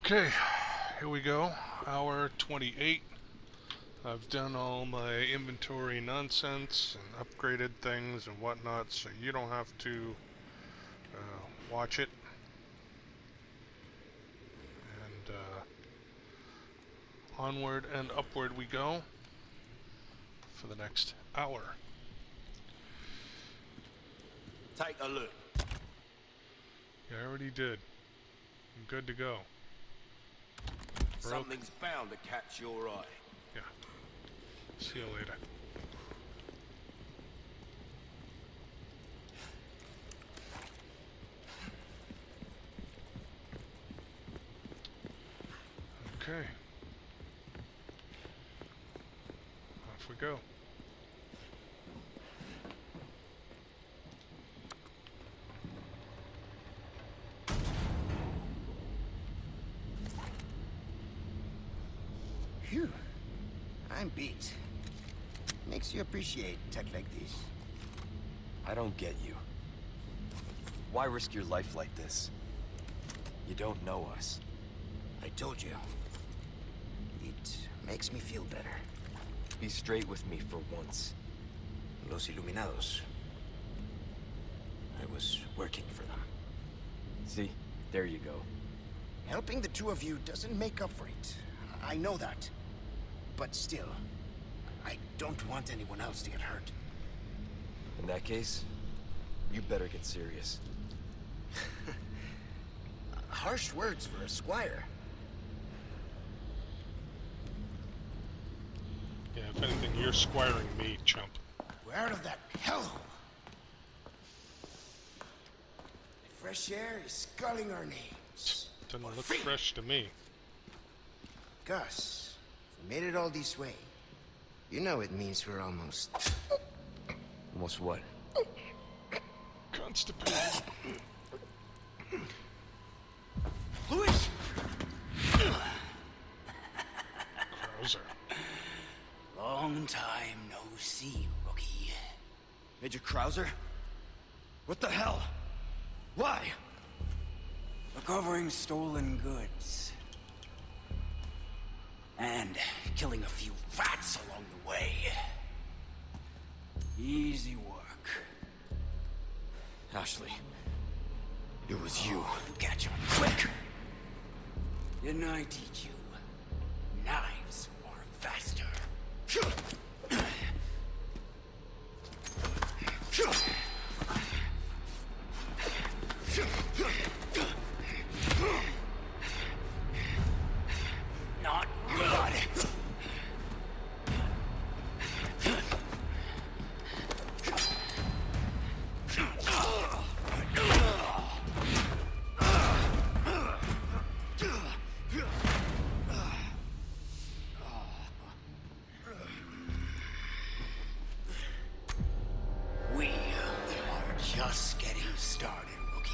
Okay, here we go. Hour 28. I've done all my inventory nonsense and upgraded things and whatnot, so you don't have to watch it. And onward and upward we go for the next hour. Take a look. Yeah, I already did. I'm good to go. Something's bound to catch your eye. Yeah. See you later. Okay. Off we go. Phew. I'm beat. Makes you appreciate tech like this. I don't get you. Why risk your life like this? You don't know us. I told you. It makes me feel better. Be straight with me for once. Los Iluminados. I was working for them. See? There you go. Helping the two of you doesn't make up for it. I know that. But still, I don't want anyone else to get hurt. In that case, you better get serious. Harsh words for a squire. Yeah, if anything, you're squiring me, chump. We're out of that hellhole. The fresh air is sculling our names. Doesn't look Free. fresh to me. Gus, if we made it all this way, you know it means we're almost... Almost what? Constipated. Luis! Krauser. Long time no see, rookie. Major Krauser? What the hell? Why? Recovering stolen goods. And killing a few rats along the way. Easy work. Ashley. It was you. You catch on quick. Didn't I teach you? Knives are faster. Not good. We are just getting started, rookie.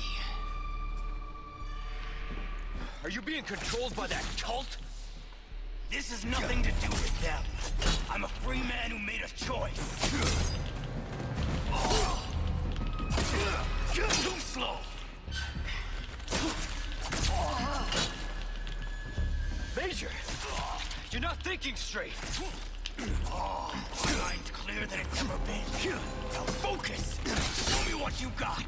Are you being controlled by that cult? This has nothing to do with them. I'm a free man who made a choice. Too slow. Major! You're not thinking straight! My mind's clearer than it's ever been. Now focus. Show me what you got.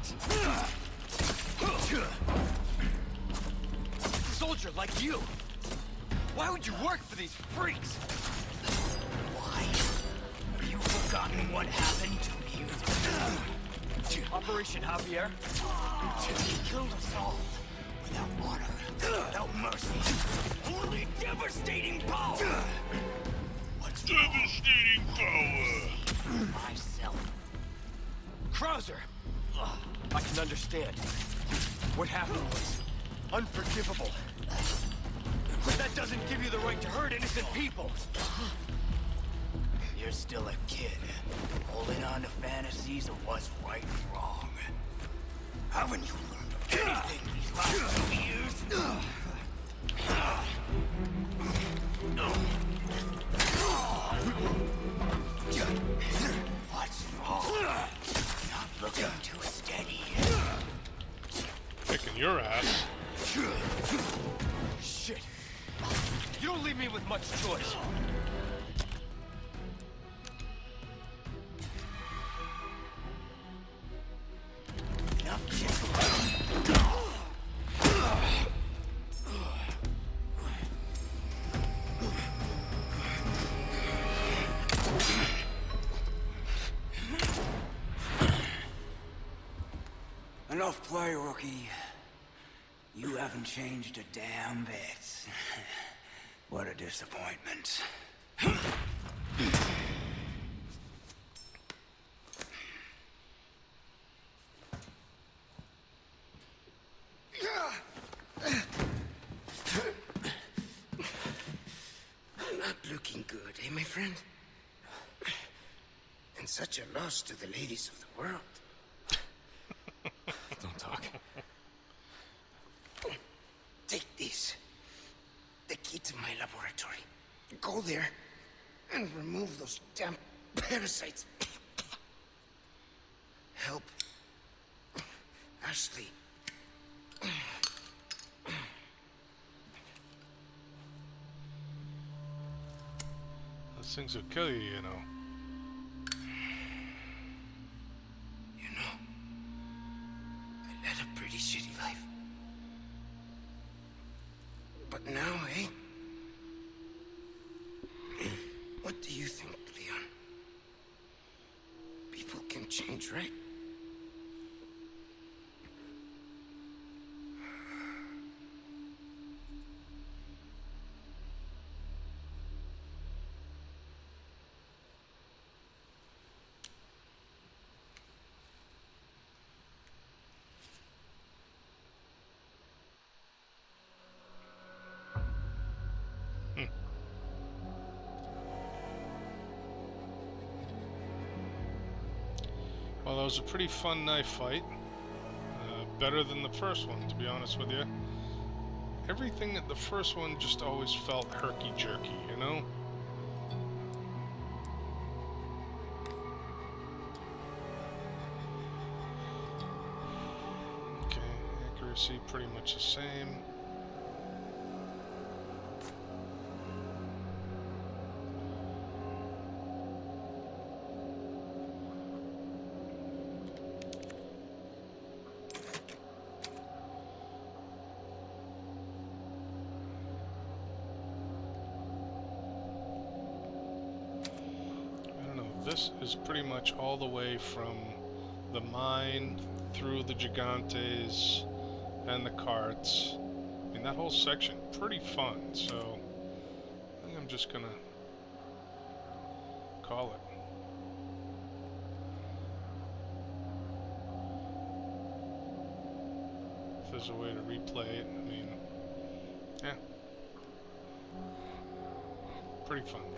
Soldier like you! Why would you work for these freaks? Why? Have you forgotten what happened 2 years ago? Operation Javier? He killed us all. Without honor, without mercy. Only devastating power. What's wrong? Devastating power! Myself. Krauser! I can understand. What happened was unforgivable. But that doesn't give you the right to hurt innocent people. You're still a kid, holding on to fantasies of what's right and wrong. Haven't you learned anything these last 2 years? What's wrong? Not looking too steady. Kicking your ass. Shit. Don't leave me with much choice. Enough play, rookie. You haven't changed a damn bit. What a disappointment. Not looking good, eh, my friend? And such a loss to the ladies of the world. Don't talk. Take this. The key to my laboratory. Go there and remove those damn parasites. Help Ashley. Those things will kill you, you know. You know, I led a pretty shitty life. But now, eh? What do you think, Leon? People can change, right? Well, that was a pretty fun knife fight. Better than the first one, to be honest with you. Everything at the first one just always felt herky-jerky, you know? Okay, accuracy pretty much the same. This is pretty much all the way from the mine through the Gigantes and the carts. I mean, that whole section, pretty fun, so I think I'm just gonna call it. If there's a way to replay it, I mean, yeah. Pretty fun.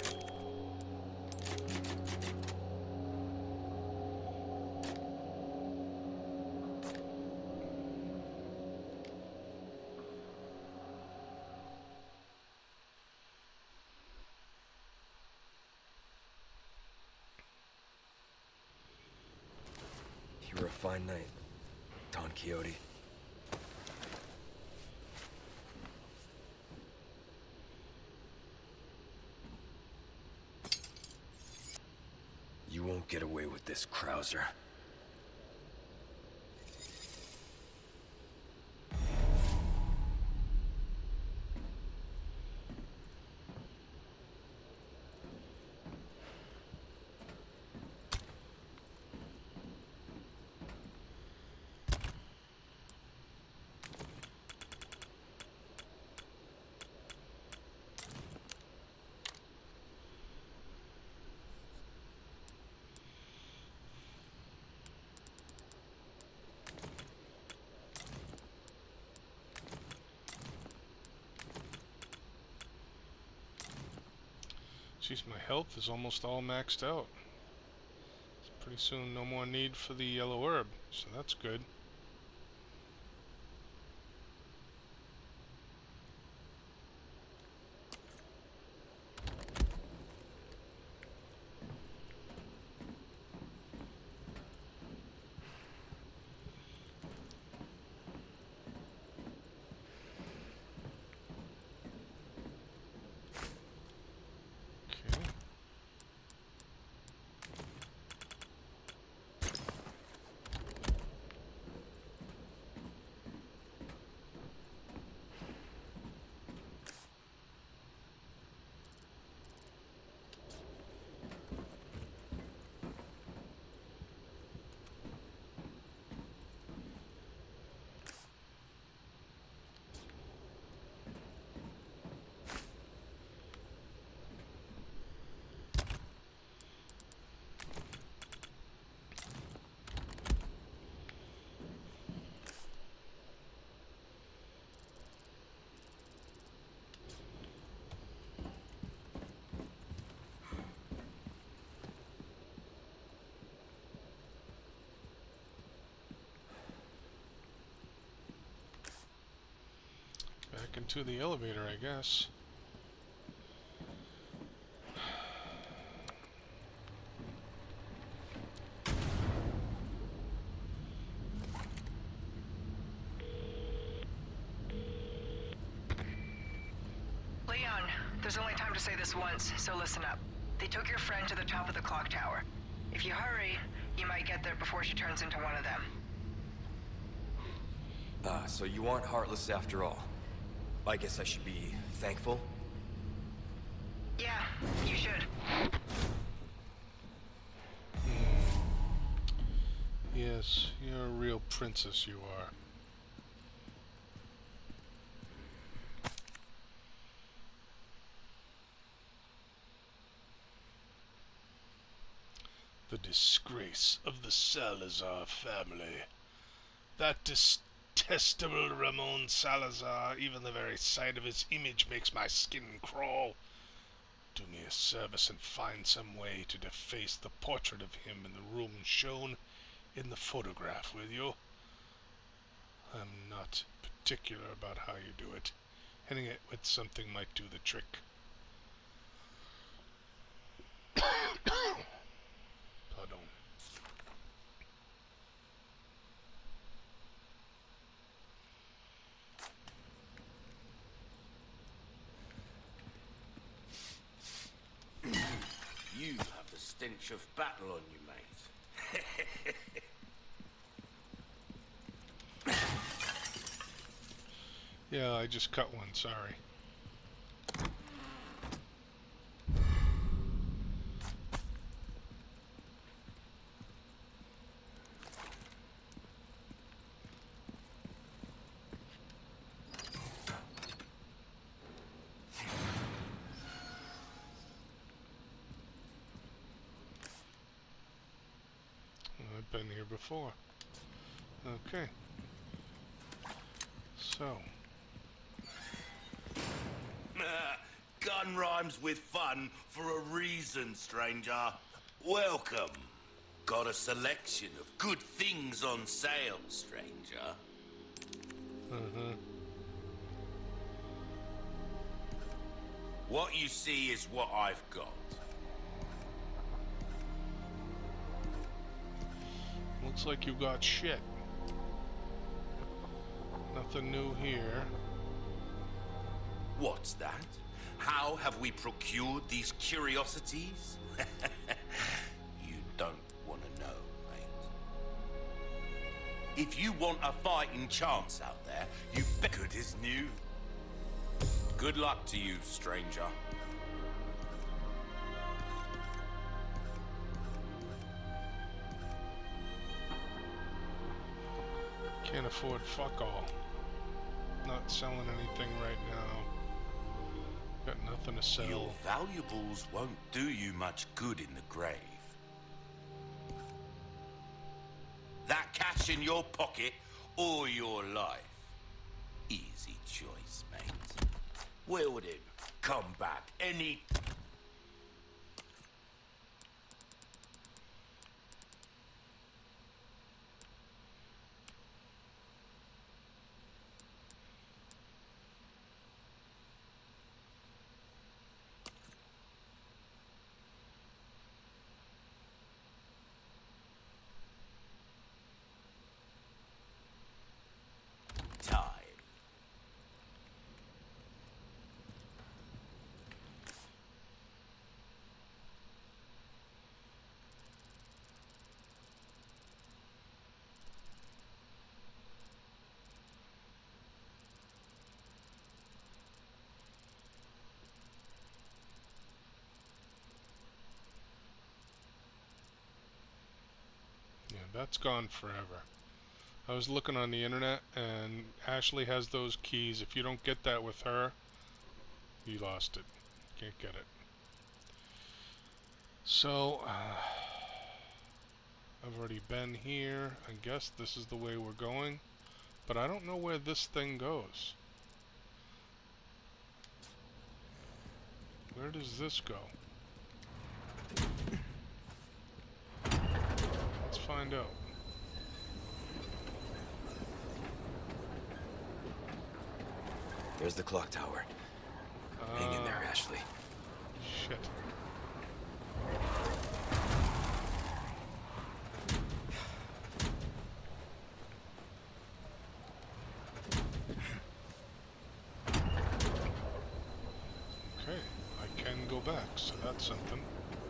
You were a fine knight, Don Quixote. You won't get away with this, Krauser. Jeez, my health is almost all maxed out. So pretty soon no more need for the yellow herb, so that's good. into the elevator, I guess. Leon, there's only time to say this once, so listen up. They took your friend to the top of the clock tower. If you hurry, you might get there before she turns into one of them. So you aren't heartless after all. I guess I should be thankful? Yeah, you should. Yes, you're a real princess, you are. The disgrace of the Salazar family. That detestable Ramon Salazar, even the very sight of his image makes my skin crawl. Do me a service and find some way to deface the portrait of him in the room shown in the photograph, will you? I'm not particular about how you do it. Hitting it with something might do the trick. Pardon. You have the stench of battle on you, mate. Yeah, I just cut one, sorry. I've been here before. Okay. So. Gun rhymes with fun for a reason, stranger. Welcome. Got a selection of good things on sale, stranger. What you see is what I've got. Looks like you got shit. Nothing new here. What's that? How have we procured these curiosities? You don't want to know, mate. If you want a fighting chance out there, you bet good is new. Good luck to you, stranger. Can't afford fuck all. Not selling anything right now. Got nothing to sell. Your valuables won't do you much good in the grave. That cash in your pocket or your life. Easy choice, mate. Will do. Come back any... time. Yeah, that's gone forever. I was looking on the internet and Ashley has those keys. If you don't get that with her, you lost it. Can't get it. So, I've already been here. I guess this is the way we're going. But I don't know where this thing goes. Where does this go? Let's find out. There's the clock tower. Hang in there, Ashley. Shit. Okay, I can go back, so that's something.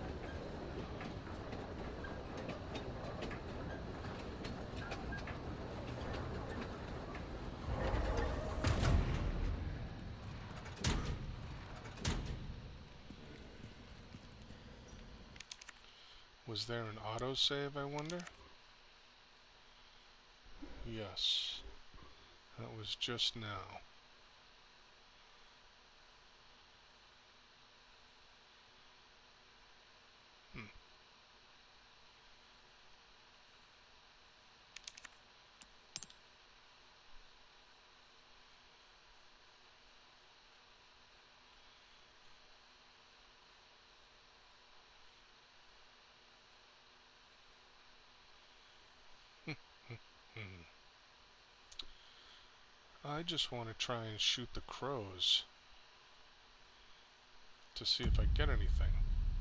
Was there an autosave, I wonder? Yes. That was just now. I just want to try and shoot the crows to see if I get anything.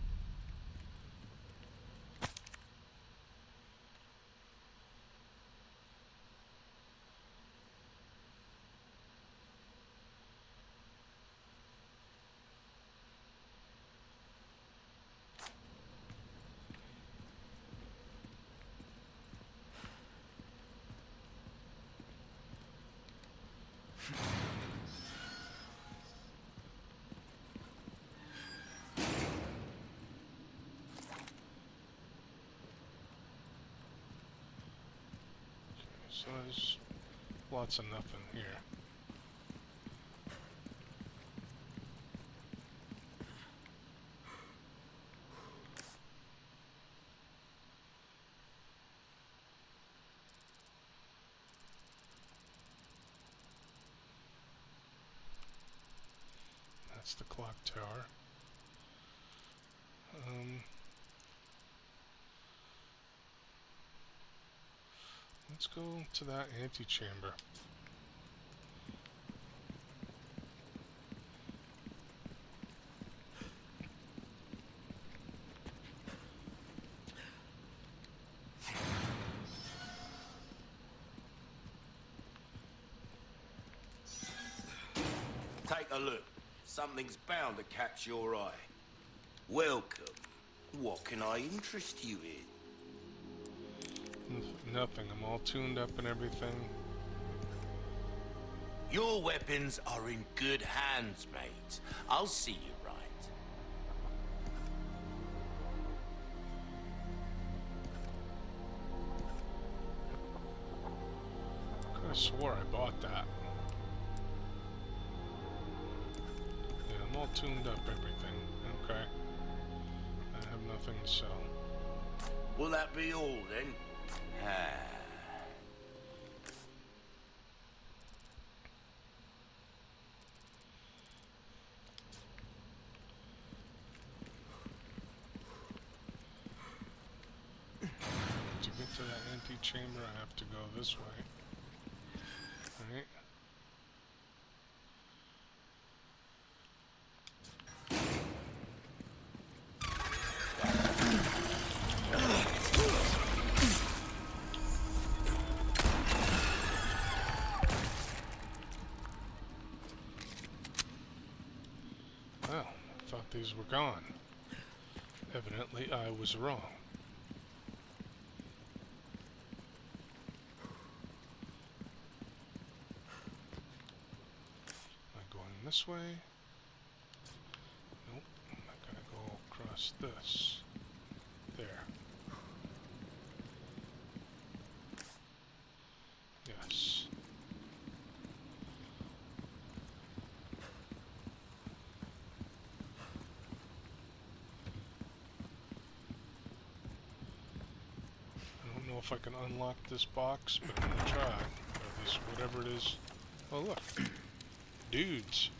So there's lots of nothing here. That's the clock tower. Let's go to that antechamber. Take a look. Something's bound to catch your eye. Welcome. What can I interest you in? Nothing. I'm all tuned up and everything. Your weapons are in good hands, mate. I'll see you right. I could have swore I bought that. Yeah, I'm all tuned up everything. Okay. I have nothing to sell. Will that be all, then? To get to that antechamber, I have to go this way. Alright. Well, I thought these were gone. Evidently, I was wrong. Am I going this way? Nope. I gotta go across this. There. Yes. I don't know if I can unlock this box, but I'm gonna try. Or this, whatever it is. Oh look. Dudes.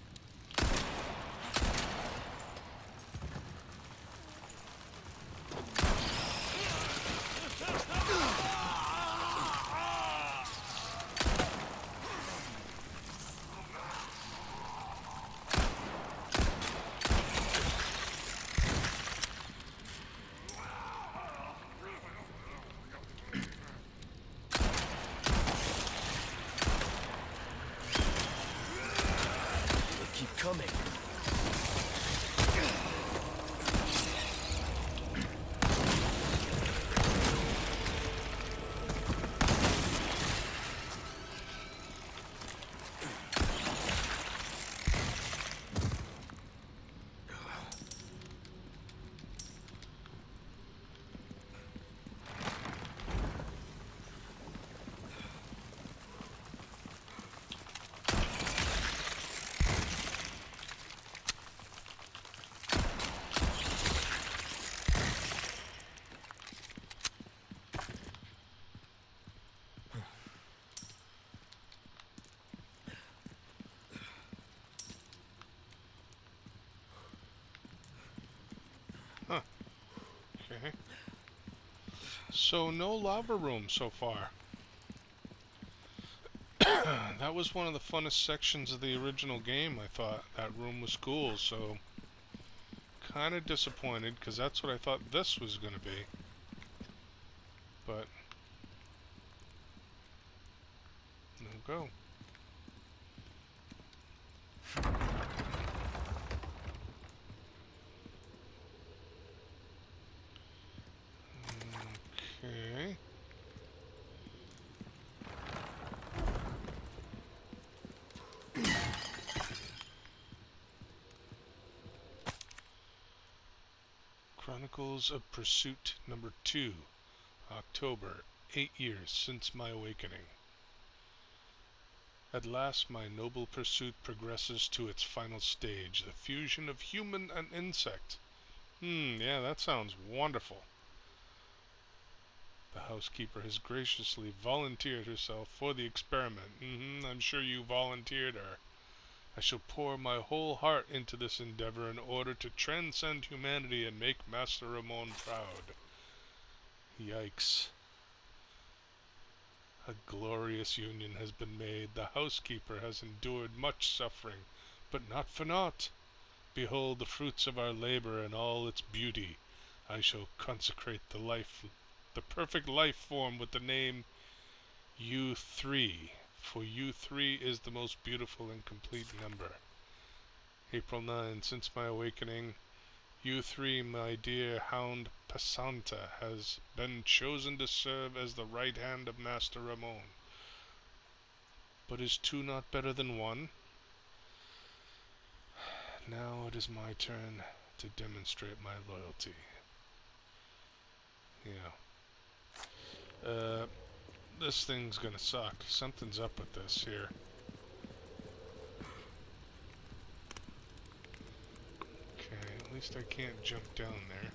coming. Huh. Okay. So no lava room so far. That was one of the funnest sections of the original game, I thought. That room was cool, so kind of disappointed because that's what I thought this was going to be. But no go. Okay. Chronicles of Pursuit number 2, October, 8 years since my awakening. At last my noble pursuit progresses to its final stage, the fusion of human and insect. Yeah, that sounds wonderful. The housekeeper has graciously volunteered herself for the experiment. I'm sure you volunteered her. I shall pour my whole heart into this endeavor in order to transcend humanity and make Master Ramon proud. Yikes. A glorious union has been made. The housekeeper has endured much suffering, but not for naught. Behold the fruits of our labor in all its beauty. I shall consecrate the perfect life form with the name U3, for U3 is the most beautiful and complete number. April 9, since my awakening, U3, my dear hound Passanta, has been chosen to serve as the right hand of Master Ramon. But is 2 not better than 1? Now it is my turn to demonstrate my loyalty. Yeah. This thing's gonna suck. Something's up with this here. Okay, at least I can't jump down there.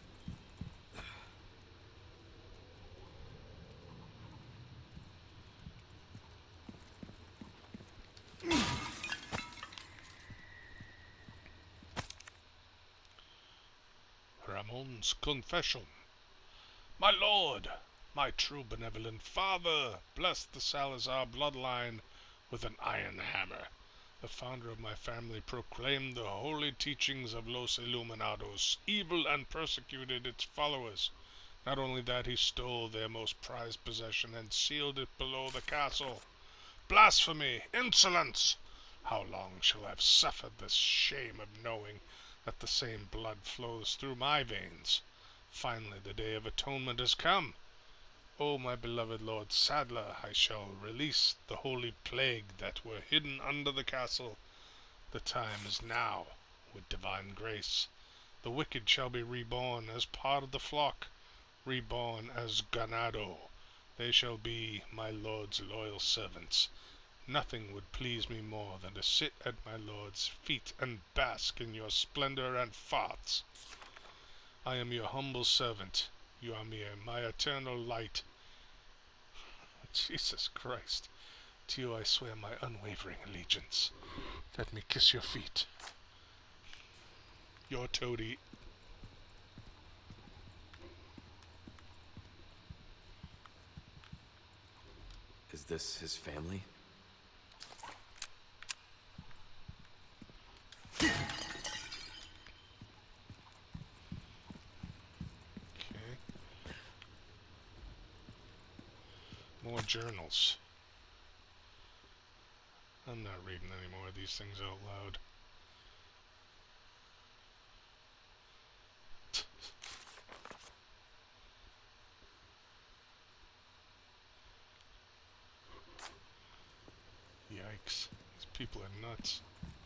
Ramon's confession. My lord, my true benevolent father, blessed the Salazar bloodline with an iron hammer. The founder of my family proclaimed the holy teachings of Los Illuminados, evil, and persecuted its followers. Not only that, he stole their most prized possession and sealed it below the castle. Blasphemy! Insolence! How long shall I have suffered this shame of knowing that the same blood flows through my veins? Finally, the day of atonement has come. O my beloved Lord Sadler, I shall release the holy plague that were hidden under the castle. The time is now, with divine grace. The wicked shall be reborn as part of the flock, reborn as ganado. They shall be my lord's loyal servants. Nothing would please me more than to sit at my lord's feet and bask in your splendor and farts. I am your humble servant. You are my eternal light. Jesus Christ. To you I swear my unwavering allegiance. Let me kiss your feet. Your toady. Is this his family? More journals. I'm not reading any more of these things out loud. Yikes. These people are nuts.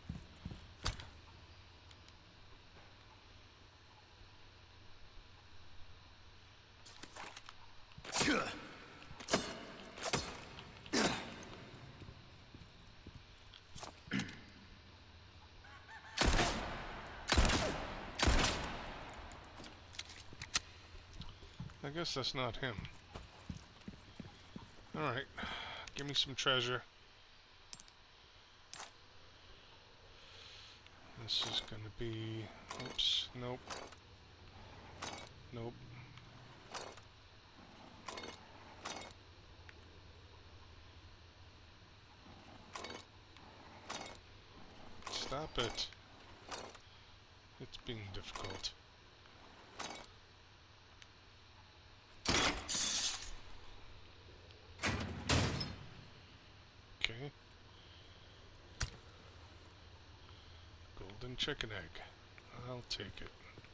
I guess that's not him. Alright, give me some treasure. This is gonna be... Oops, nope. Nope. Stop it. It's being difficult. Okay. Golden chicken egg. I'll take it.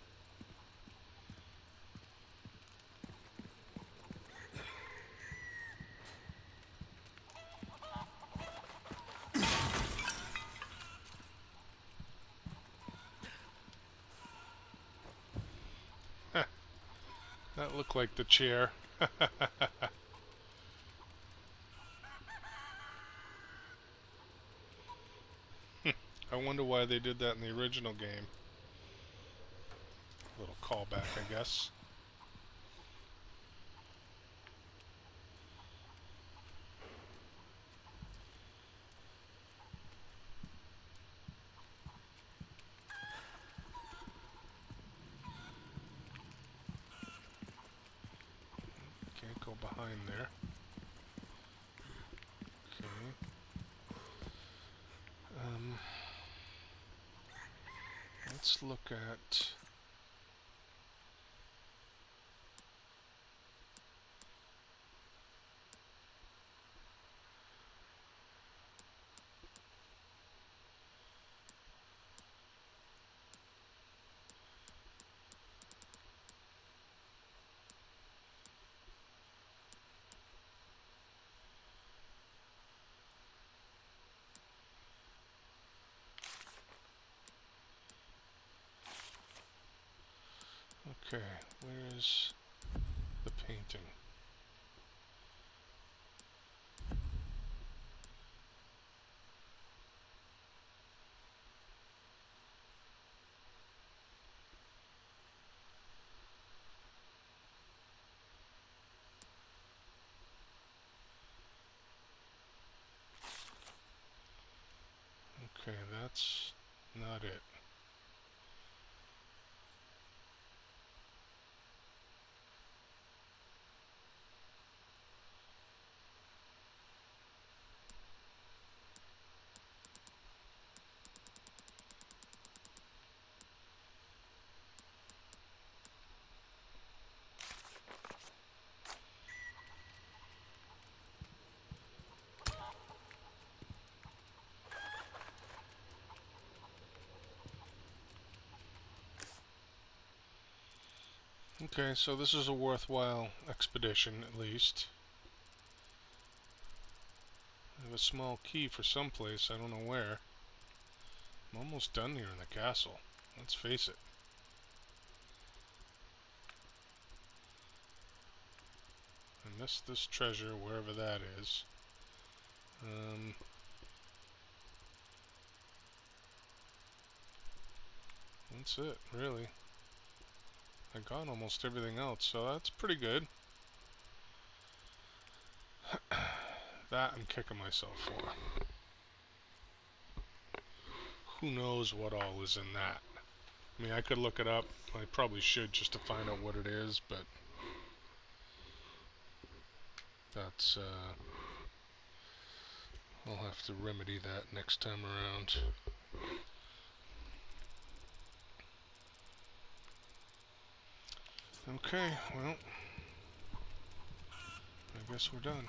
That looked like the chair. I wonder why they did that in the original game. A little callback, I guess. Can't go behind there. Okay. Let's look at... Okay, where's the painting? Okay, that's not it. Okay, so this is a worthwhile expedition, at least. I have a small key for someplace, I don't know where. I'm almost done here in the castle, let's face it. I missed this treasure, wherever that is. That's it, really. I got almost everything else, so that's pretty good. That I'm kicking myself for. Who knows what all is in that? I mean, I could look it up. I probably should just to find out what it is, but that's, I'll have to remedy that next time around. Okay, well, I guess we're done.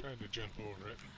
Tried to jump over it.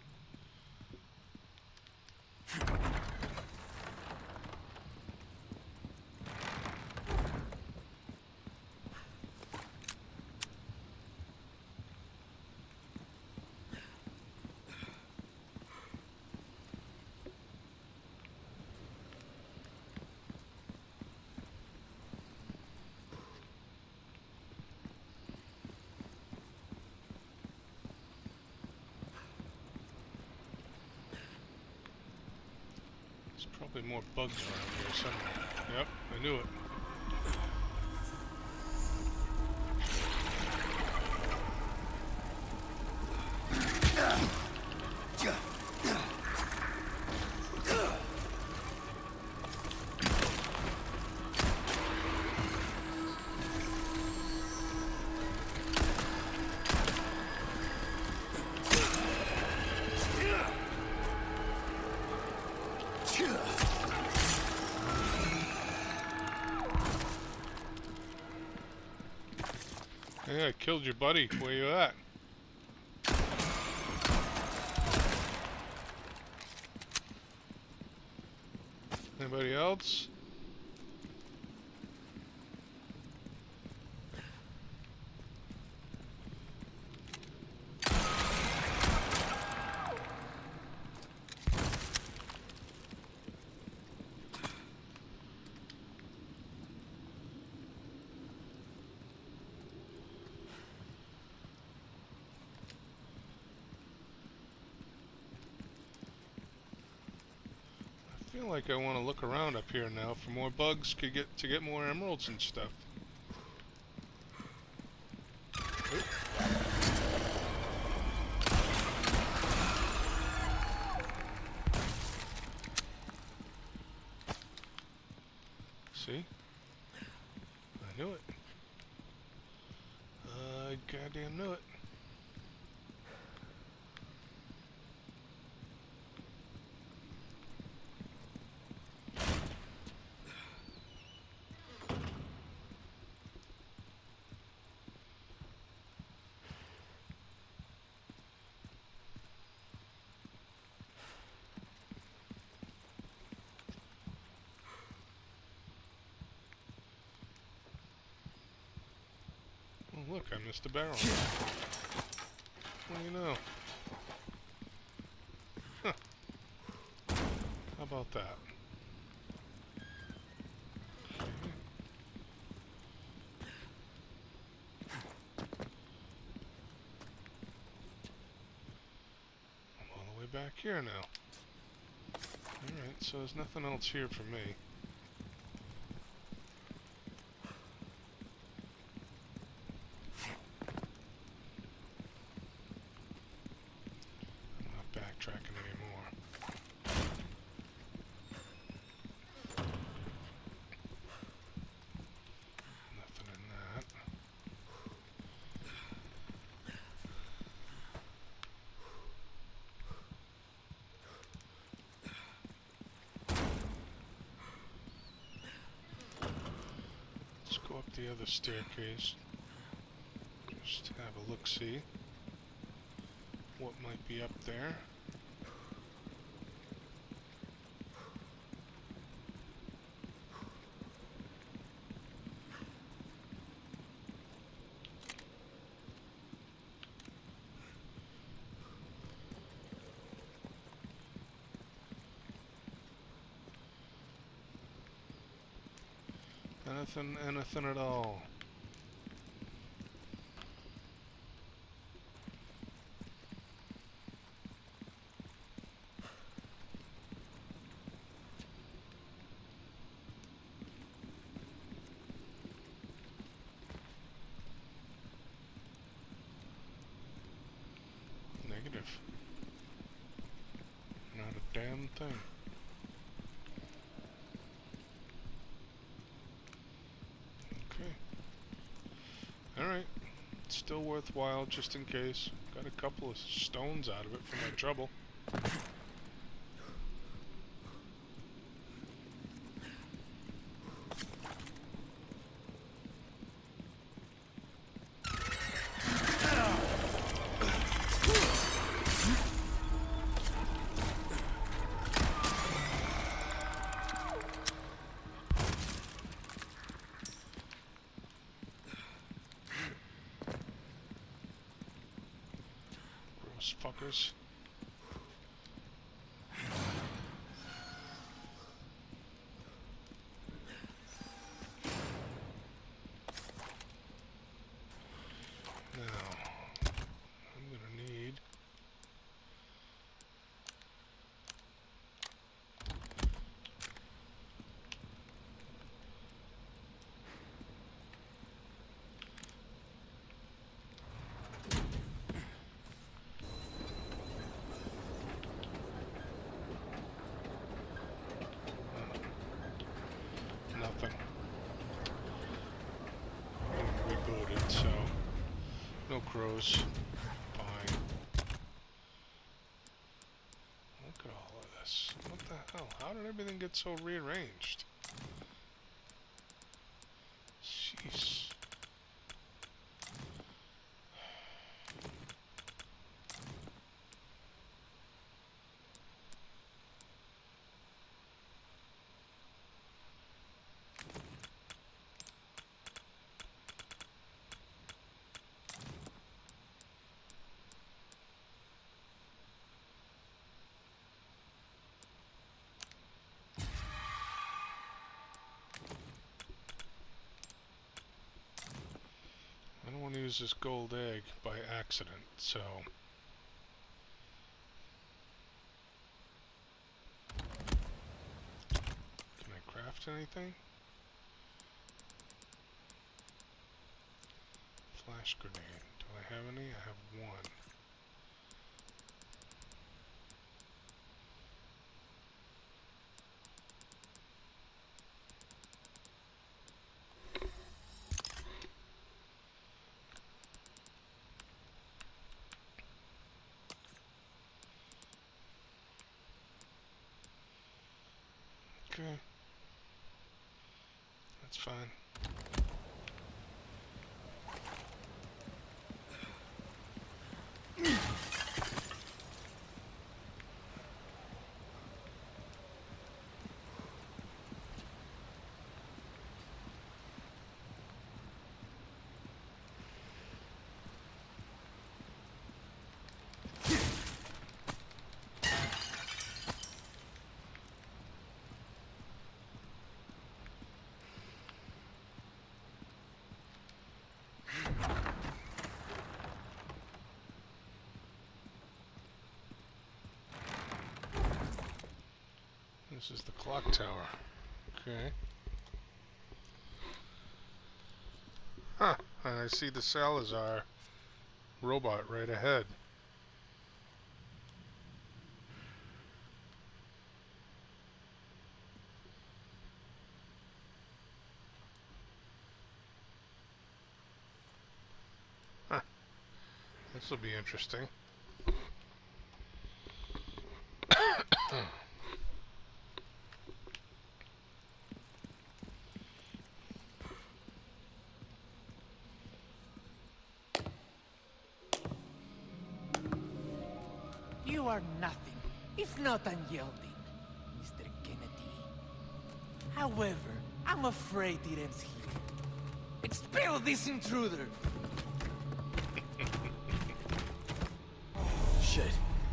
Probably more bugs around here somewhere. Yep, I knew it. Yeah, I killed your buddy. Where you at? Anybody else? I feel like I want to look around up here now for more bugs to get more emeralds and stuff. Oop. See? I knew it. I goddamn knew it. Oh, look, I missed a barrel. What do you know? Huh. How about that? I'm all the way back here now. Alright, so there's nothing else here for me. Tracking anymore. Nothing in that. Let's go up the other staircase. Just have a look-see. What might be up there. Anything at all. Negative. Not a damn thing. Alright, still worthwhile just in case. Got a couple of stones out of it for my trouble. those fuckers. Now, I'm gonna need... nothing. I'm rebooted, so no crows. Fine. Look at all of this. What the hell? How did everything get so rearranged? Jeez. I don't want to use this gold egg by accident, so... Can I craft anything? Flash grenade. Do I have any? I have one. Okay. That's fine. This is the clock tower. Okay. Huh. And I see the Salazar robot right ahead. Huh. This will be interesting. You are nothing, if not unyielding, Mr. Kennedy. However, I'm afraid it ends here. Expel this intruder! Shit.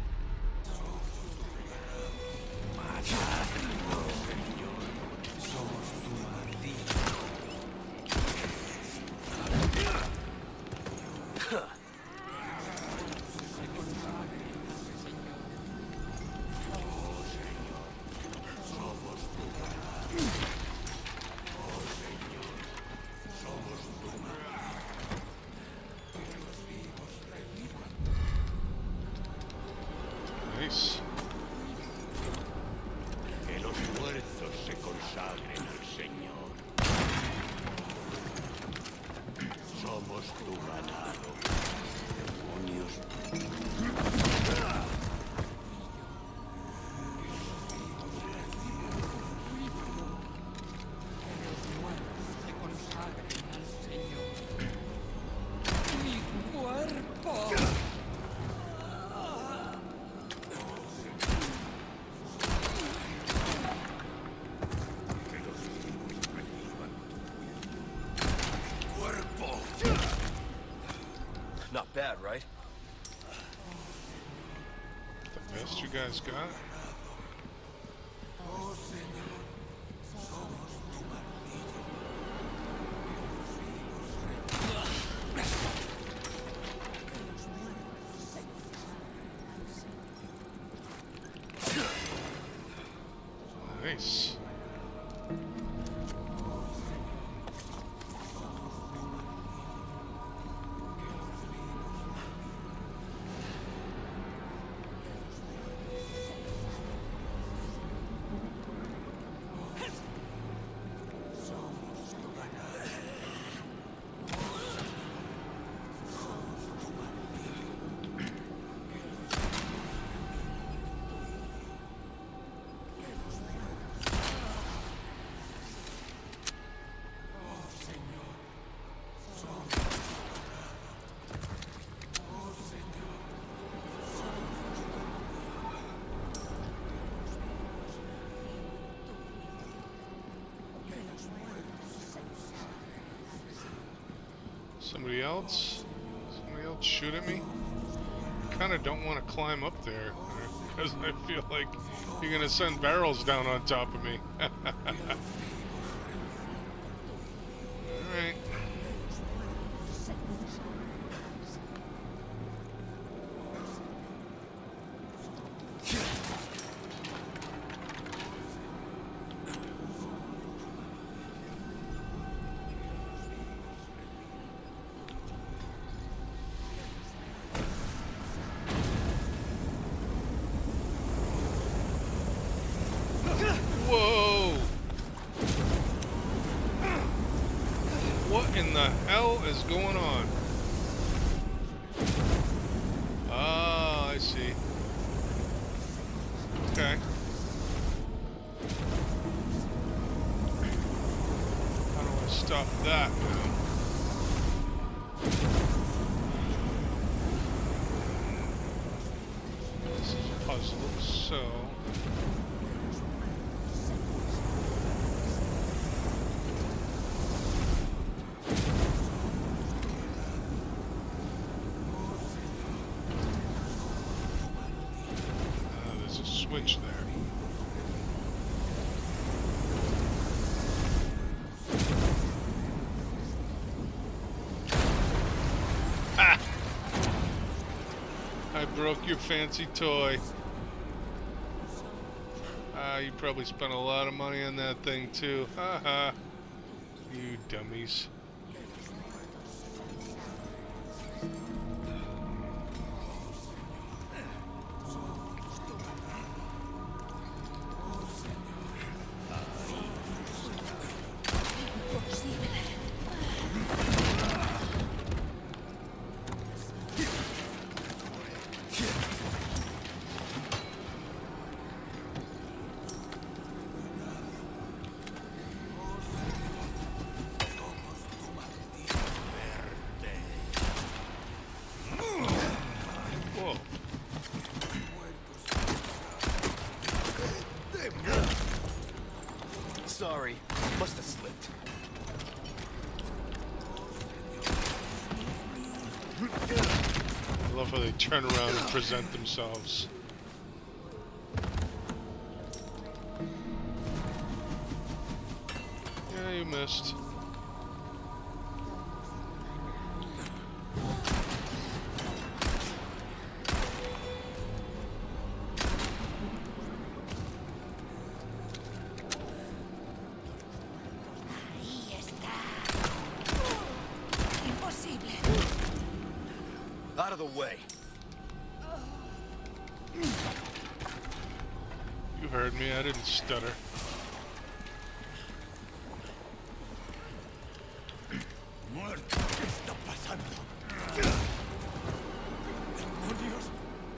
Nice. Que los muertos se consagren al Señor. Somos tu ganado. Demonios. Not bad, right? Best you guys got? Nice. Somebody else? Somebody else shoot at me? I kind of don't want to climb up there because I feel like you're going to send barrels down on top of me. Alright. Whoa! What in the hell is going on? Ah, I see. Okay. How do I stop that now? This is a puzzle, so... there's a switch there. Ha! I broke your fancy toy. You probably spent a lot of money on that thing too. Haha. You dummies. Sorry, must have slipped. I love how they turn around and present themselves. Yeah, you missed. Out of the way. You heard me, I didn't stutter. ¿Qué está pasando? ¡Demonios!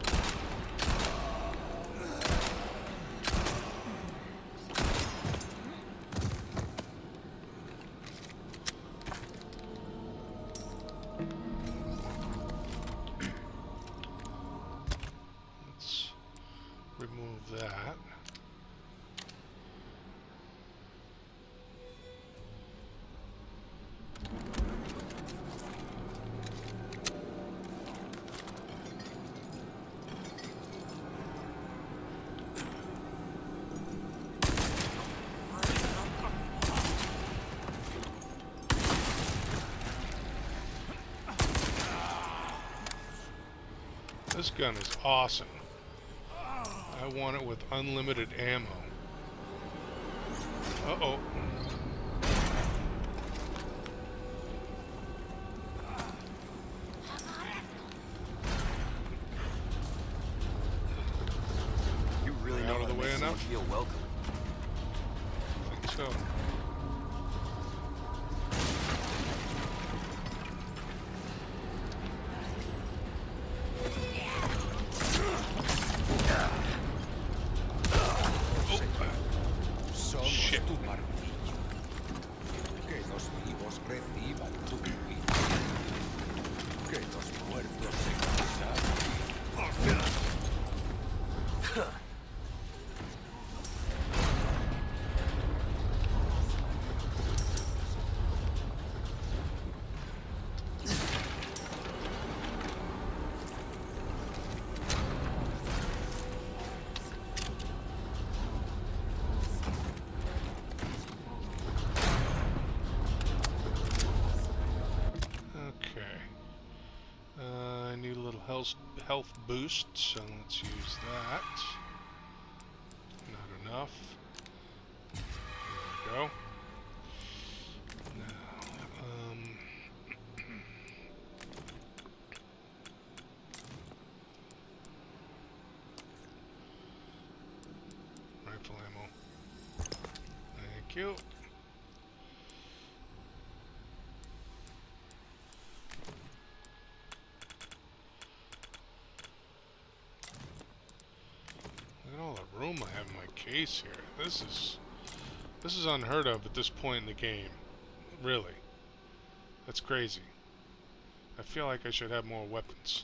Let's remove that. This gun is awesome. I want it with unlimited ammo. Uh-oh. You really know how to make someone feel welcome. I think so. Shit. Que los vivos reciban tu vida. Que los muertos se cansan. I need a little health boost, so let's use that. Not enough. There we go. Now, rifle ammo. Thank you. Room I have in my case here. This is unheard of at this point in the game. Really. That's crazy. I feel like I should have more weapons.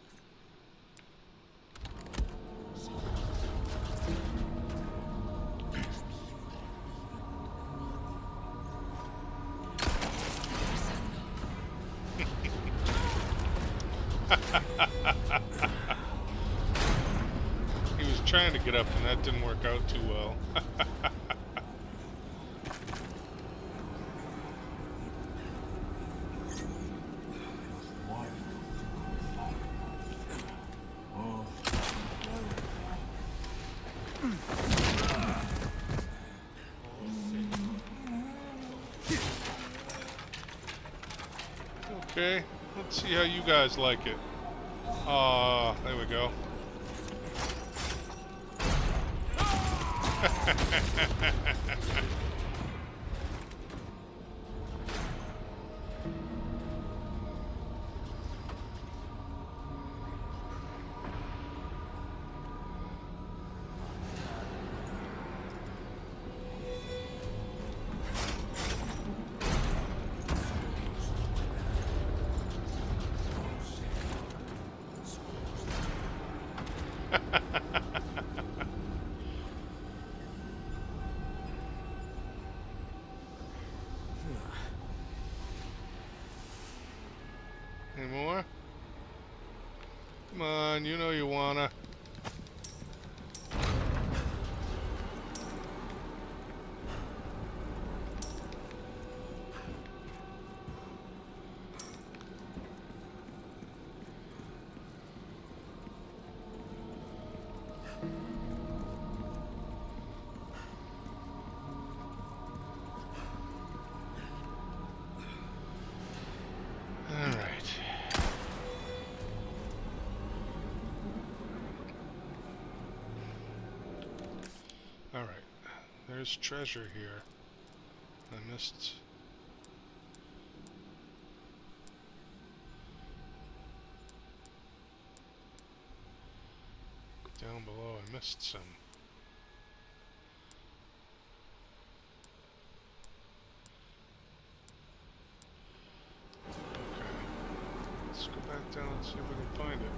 Trying to get up and that didn't work out too well. Okay, let's see how you guys like it. There we go. Any more? Come on, you know you wanna. There's treasure here. I missed. Down below, I missed some. Okay. Let's go back down and see if we can find it.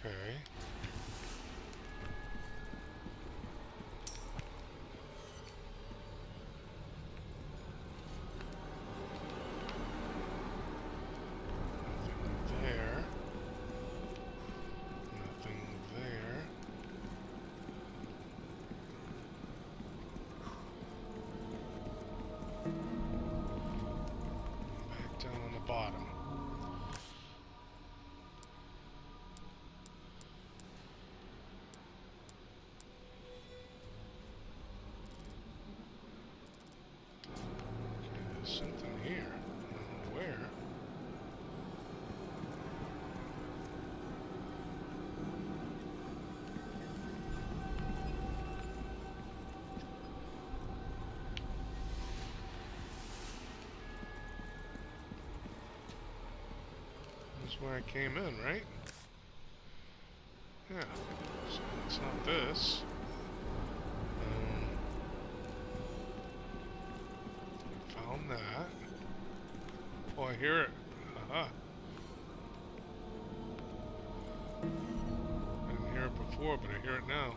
Okay. Nothing there. Nothing there. Back down on the bottom. There's something here. I don't know where. This is where I came in, right? Yeah. So it's not this. Found that. Oh, I hear it. Haha. I didn't hear it before, but I hear it now.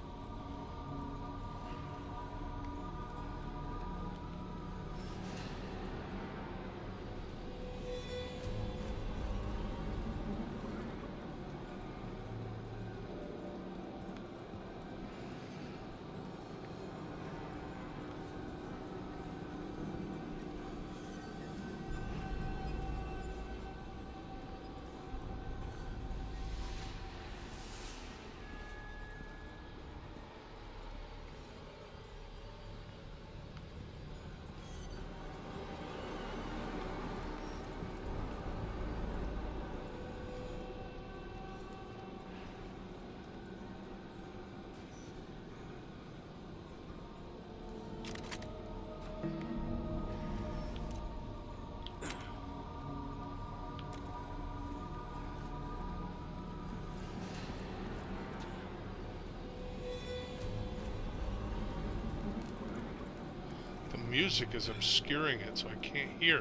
The music is obscuring it, so I can't hear it.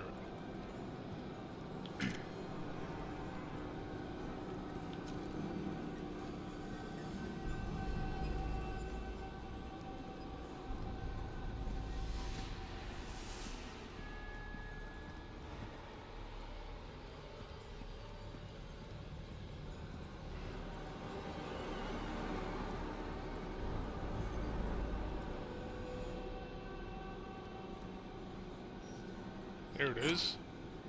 There it is.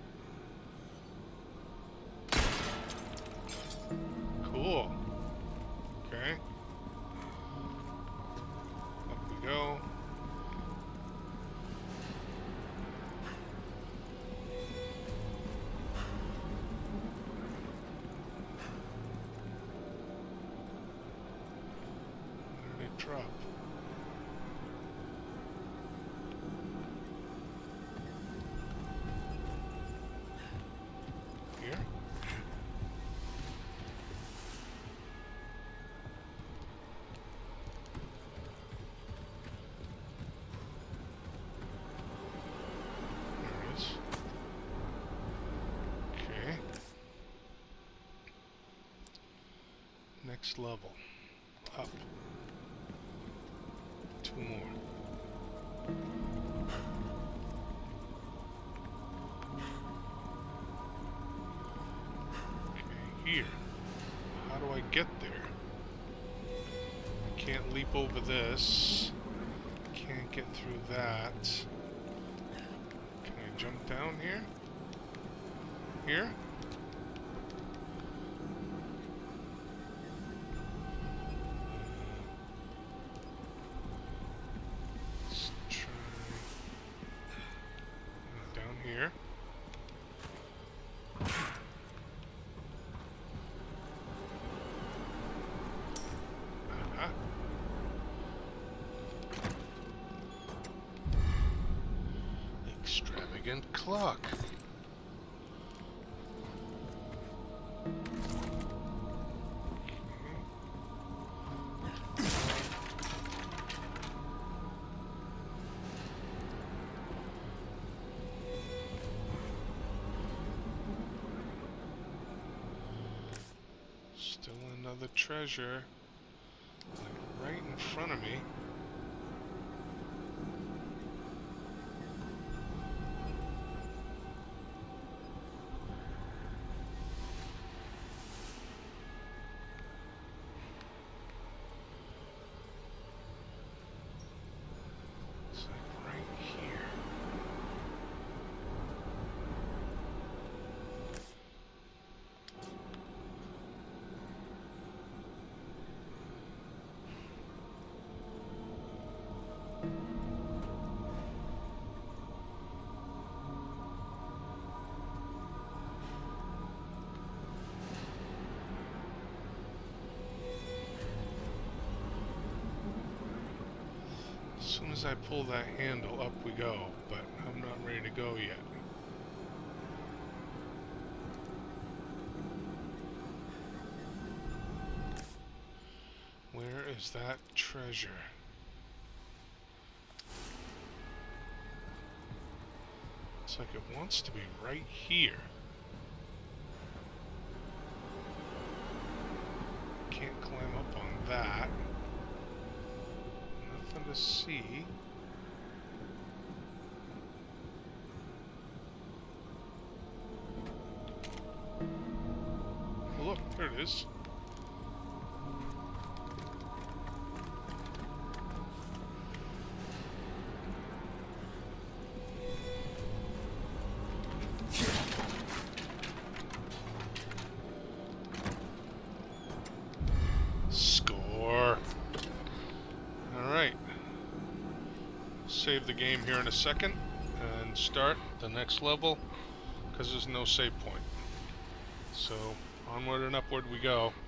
Cool. Okay. Up we go. Where did it drop? Here? There it is. Okay. Next level. Up. 2 more. Here. How do I get there? I can't leap over this. Can't get through that. Can I jump down here? Here? Let's try down here. Extravagant clock. Still another treasure, like right in front of me. It's like right here. As soon as I pull that handle, up we go, but I'm not ready to go yet. Where is that treasure? It's like it wants to be right here. Can't climb up on that. Nothing to see. Look, there it is. Score. Alright. Save the game here in a second and start the next level because there's no save point. So onward and upward we go.